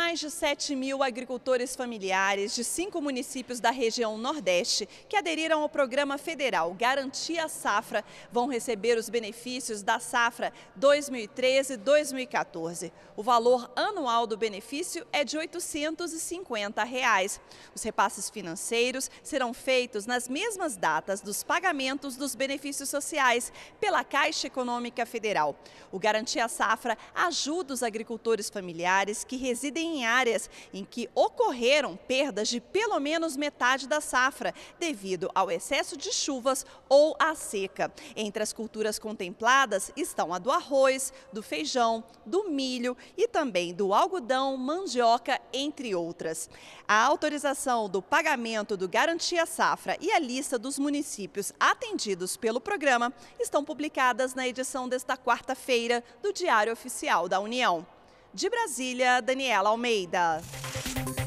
mais de 7.000 agricultores familiares de 5 municípios da região Nordeste que aderiram ao programa federal Garantia Safra vão receber os benefícios da safra 2013-2014. O valor anual do benefício é de R$ 850. Os repasses financeiros serão feitos nas mesmas datas dos pagamentos dos benefícios sociais pela Caixa Econômica Federal. O Garantia Safra ajuda os agricultores familiares que residem em áreas em que ocorreram perdas de pelo menos metade da safra, devido ao excesso de chuvas ou à seca. Entre as culturas contempladas estão a do arroz, do feijão, do milho e também do algodão, mandioca, entre outras. A autorização do pagamento do Garantia Safra e a lista dos municípios atendidos pelo programa estão publicadas na edição desta quarta-feira do Diário Oficial da União. De Brasília, Daniela Almeida.